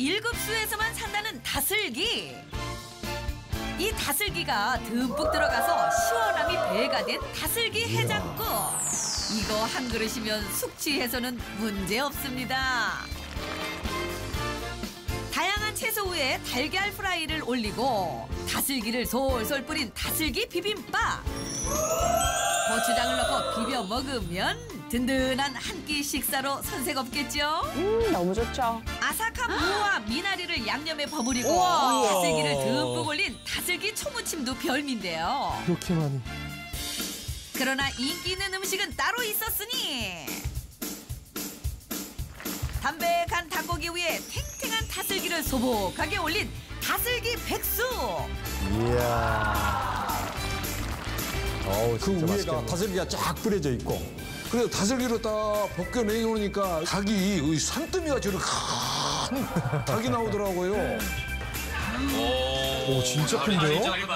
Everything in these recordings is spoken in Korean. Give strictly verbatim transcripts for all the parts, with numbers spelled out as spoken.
일급수에서만 산다는 다슬기. 이 다슬기가 듬뿍 들어가서 시원함이 배가 된 다슬기 해장국. 이거 한 그릇이면 숙취해소는 문제 없습니다. 다양한 채소 위에 달걀 프라이를 올리고 다슬기를 솔솔 뿌린 다슬기 비빔밥. 고추장을 넣고 비벼 먹으면 든든한 한 끼 식사로 손색 없겠죠? 음, 너무 좋죠. 아삭한 무와 미나리를 양념에 버무리고 우와. 다슬기를 듬뿍 올린 다슬기 초무침도 별미인데요. 이렇게 많이. 그러나 인기 있는 음식은 따로 있었으니 담백한 닭고기 위에 탱탱한 다슬기를 소복하게 올린 다슬기 백숙. 이야. 어우, 그 진짜 위에가 맛있겠네. 다슬기가 쫙 뿌려져 있고, 그래서 다슬기를 딱 벗겨내놓으니까 닭이 이 산더미가 저렇게 큰 닭이 나오더라고요. 오, 진짜 큰데요?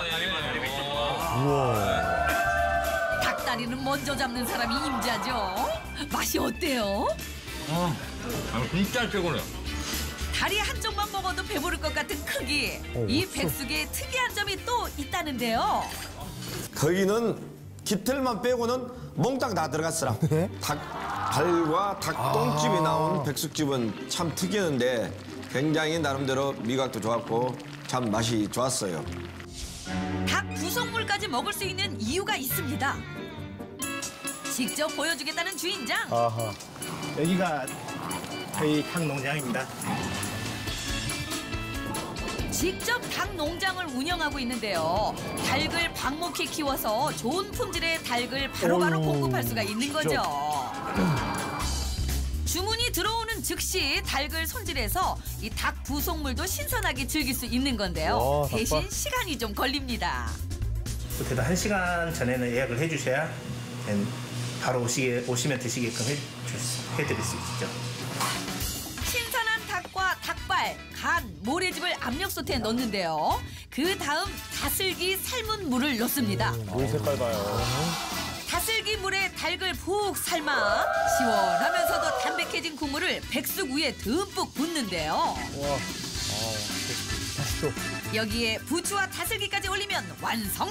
우와. 닭다리는 먼저 잡는 사람이 임자죠. 맛이 어때요? 아, 진짜 최고네요. 다리 한쪽만 먹어도 배부를 것 같은 크기. 어, 이 없어. 백숙에 특이한 점이 또 있다는데요. 거기는 깃털만 빼고는 몽땅 다 들어갔어라. 네? 닭발과 닭똥집이 나온 백숙집은 참 특이했는데 굉장히 나름대로 미각도 좋았고 참 맛이 좋았어요. 닭 구성물까지 먹을 수 있는 이유가 있습니다. 직접 보여주겠다는 주인장. 아하. 여기가 저희 닭 농장입니다. 직접 닭 농장을 운영하고 있는데요. 닭을 방목해 키워서 좋은 품질의 닭을 바로바로 어휴, 공급할 수가 있는 진짜. 거죠. 주문이 들어오는 즉시 닭을 손질해서 이 닭 부속물도 신선하게 즐길 수 있는 건데요. 와, 대신 닭발. 시간이 좀 걸립니다. 그래도 한 시간 전에는 예약을 해주셔야 바로 오시게, 오시면 드시게끔 해, 해드릴 수 있죠. 신선한 닭과 닭발, 간, 모래즙을 압력솥에 넣는데요. 그 다음 다슬기 삶은 물을 넣습니다. 물 색깔 봐요. 다슬기 물에 닭을 푹 삶아 시원하면서도 담백해진 국물을 백숙 위에 듬뿍 붓는데요. 와. 아, 다시 또. 여기에 부추와 다슬기까지 올리면 완성!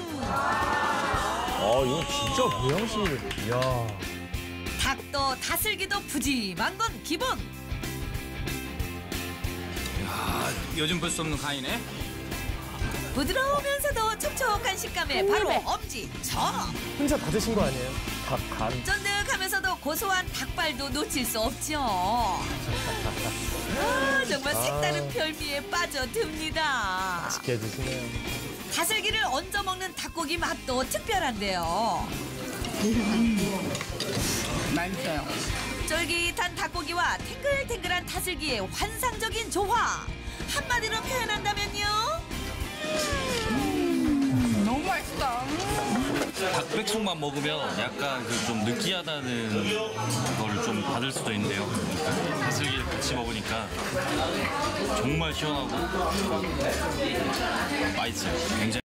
아, 이건 진짜 보양식. 이야. 닭도 다슬기도 푸짐한 건 기본! 아, 요즘 볼 수 없는 간이네. 부드러우면서도 촉촉한 식감에 바로 엄지척! 혼자 다 드신 거 아니에요? 닭 간. 쫀득하면서도 고소한 닭발도 놓칠 수 없죠. 아, 정말 색다른 별미에 빠져듭니다. 맛있게 드시네요. 다슬기를 얹어 먹는 닭고기 맛도 특별한데요. 맛있어요. 쫄깃한 닭고기와 탱글탱글한 다슬기의 환상적인 조화. 한마디로 표현한다면요? 음, 너무 맛있다. 닭백숙만 먹으면 약간 그 좀 느끼하다는 거를 좀 받을 수도 있는데요. 그러니까 다슬기를 같이 먹으니까 정말 시원하고 맛있어요. 굉장히.